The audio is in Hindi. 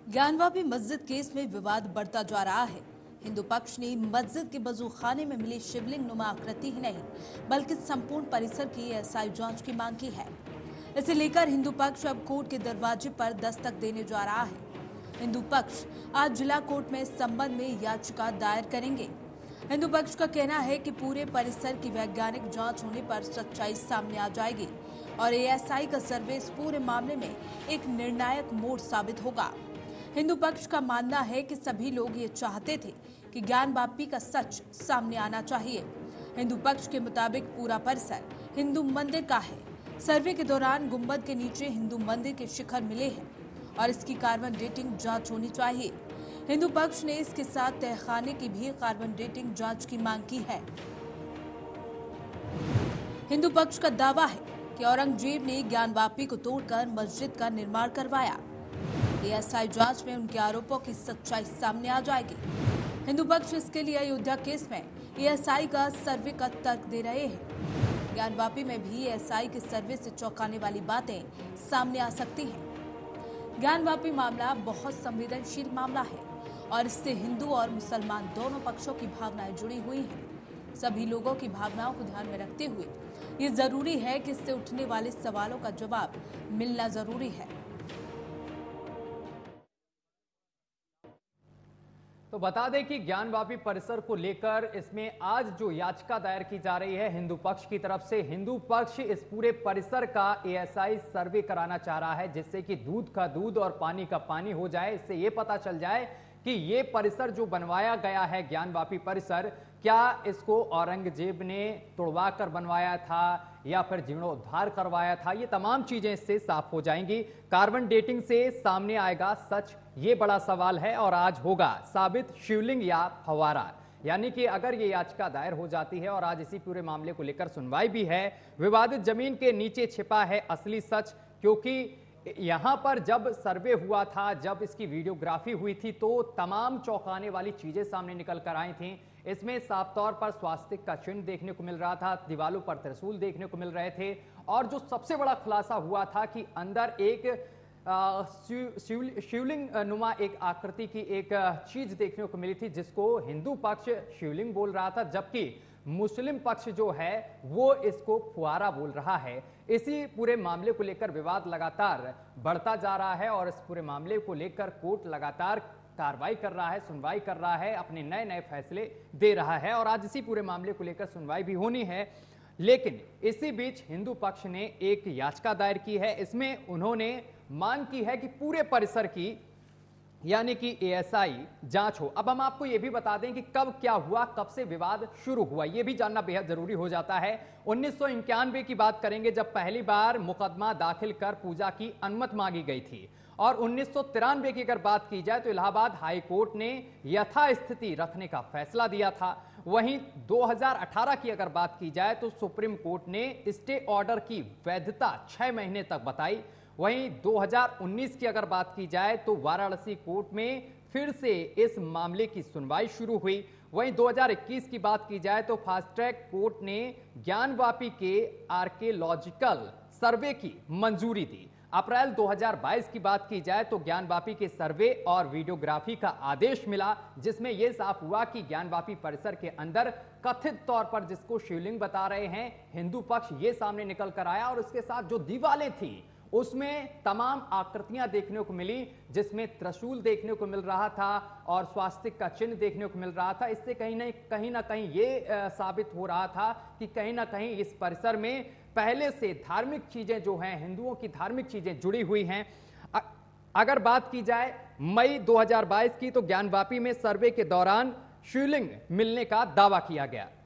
ज्ञानवापी मस्जिद केस में विवाद बढ़ता जा रहा है। हिंदू पक्ष ने मस्जिद के वजूखाने में मिली शिवलिंग नुमा आकृति ही नहीं बल्कि संपूर्ण परिसर की एएसआई जांच की मांग की है। इसे लेकर हिंदू पक्ष अब कोर्ट के दरवाजे पर दस्तक देने जा रहा है। हिंदू पक्ष आज जिला कोर्ट में इस संबंध में याचिका दायर करेंगे। हिंदू पक्ष का कहना है कि पूरे परिसर की वैज्ञानिक जांच होने पर सच्चाई सामने आ जाएगी और एएसआई का सर्वे इस पूरे मामले में एक निर्णायक मोड़ साबित होगा। हिंदू पक्ष का मानना है कि सभी लोग ये चाहते थे कि ज्ञानवापी का सच सामने आना चाहिए। हिंदू पक्ष के मुताबिक पूरा परिसर हिंदू मंदिर का है। सर्वे के दौरान गुंबद के नीचे हिंदू मंदिर के शिखर मिले हैं और इसकी कार्बन डेटिंग जांच होनी चाहिए। हिंदू पक्ष ने इसके साथ तहखाने की भी कार्बन डेटिंग जांच की मांग की है। हिंदू पक्ष का दावा है कि औरंगजेब ने ज्ञानवापी को तोड़कर मस्जिद का निर्माण करवाया। एएसआई जांच में उनके आरोपों की सच्चाई सामने आ जाएगी। हिंदू पक्ष इसके लिए अयोध्या केस में एएसआई का सर्वे का तर्क दे रहे हैं। ज्ञानवापी में भी एएसआई के सर्वे से चौंकाने वाली बातें सामने आ सकती हैं। ज्ञानवापी मामला बहुत संवेदनशील मामला है और इससे हिंदू और मुसलमान दोनों पक्षों की भावनाएं जुड़ी हुई हैं। सभी लोगों की भावनाओं को ध्यान में रखते हुए ये जरूरी है कि इससे उठने वाले सवालों का जवाब मिलना जरूरी है। तो बता दें कि ज्ञानवापी परिसर को लेकर इसमें आज जो याचिका दायर की जा रही है हिंदू पक्ष की तरफ से, हिंदू पक्ष इस पूरे परिसर का एएसआई सर्वे कराना चाह रहा है जिससे कि दूध का दूध और पानी का पानी हो जाए। इससे ये पता चल जाए कि ये परिसर जो बनवाया गया है ज्ञानवापी परिसर, क्या इसको औरंगजेब ने तोड़वा कर बनवाया था या फिर जीर्णोद्धार करवाया था। ये तमाम चीजें इससे साफ हो जाएंगी। कार्बन डेटिंग से सामने आएगा सच, ये बड़ा सवाल है और आज होगा साबित शिवलिंग या फव्वारा। यानी कि अगर ये याचिका दायर हो जाती है और आज इसी पूरे मामले को लेकर सुनवाई भी है, विवादित जमीन के नीचे छिपा है असली सच। क्योंकि यहां पर जब सर्वे हुआ था, जब इसकी वीडियोग्राफी हुई थी तो तमाम चौंकाने वाली चीजें सामने निकल कर आई थीं। इसमें साफ तौर पर स्वास्तिक का चिन्ह देखने को मिल रहा था, दीवालों पर त्रिशूल देखने को मिल रहे थे और जो सबसे बड़ा खुलासा हुआ था कि अंदर एक शिवलिंग नुमा एक आकृति की एक चीज देखने को मिली थी जिसको हिंदू पक्ष शिवलिंग बोल रहा था, जबकि मुस्लिम पक्ष जो है वो इसको फुआरा बोल रहा है। इसी पूरे मामले को लेकर विवाद लगातार बढ़ता जा रहा है और इस पूरे मामले को लेकर कोर्ट लगातार कार्रवाई कर रहा है, सुनवाई कर रहा है, अपने नए नए फैसले दे रहा है और आज इसी पूरे मामले को लेकर सुनवाई भी होनी है। लेकिन इसी बीच हिंदू पक्ष ने एक याचिका दायर की है। इसमें उन्होंने मांग की है कि पूरे परिसर की यानी कि एएसआई जांच हो। अब हम आपको यह भी बता दें कि कब क्या हुआ, कब से विवाद शुरू हुआ, यह भी जानना बेहद जरूरी हो जाता है। 1991 की बात करेंगे जब पहली बार मुकदमा दाखिल कर पूजा की अनुमति मांगी गई थी और 1993 की अगर बात की जाए तो इलाहाबाद हाई कोर्ट ने यथास्थिति रखने का फैसला दिया था। वहीं 2018 की अगर बात की जाए तो सुप्रीम कोर्ट ने स्टे ऑर्डर की वैधता 6 महीने तक बताई। वहीं 2019 की अगर बात की जाए तो वाराणसी कोर्ट में फिर से इस मामले की सुनवाई शुरू हुई। वहीं 2021 की बात की जाए तो फास्ट ट्रैक कोर्ट ने ज्ञानवापी के आर्कियोलॉजिकल सर्वे की मंजूरी दी। अप्रैल 2022 की बात की जाए तो ज्ञानवापी के सर्वे और वीडियोग्राफी का आदेश मिला जिसमें यह साफ हुआ कि ज्ञानवापी परिसर के अंदर कथित तौर पर जिसको शिवलिंग बता रहे हैं हिंदू पक्ष, ये सामने निकल कर आया और इसके साथ जो दीवारें थी उसमें तमाम आकृतियां देखने को मिली जिसमें त्रिशूल देखने को मिल रहा था और स्वास्तिक का चिन्ह देखने को मिल रहा था। इससे कहीं ना कहीं ये साबित हो रहा था कि कहीं ना कहीं इस परिसर में पहले से धार्मिक चीजें जो हैं, हिंदुओं की धार्मिक चीजें जुड़ी हुई हैं। अगर बात की जाए मई 2022 की तो ज्ञानवापी में सर्वे के दौरान शिवलिंग मिलने का दावा किया गया।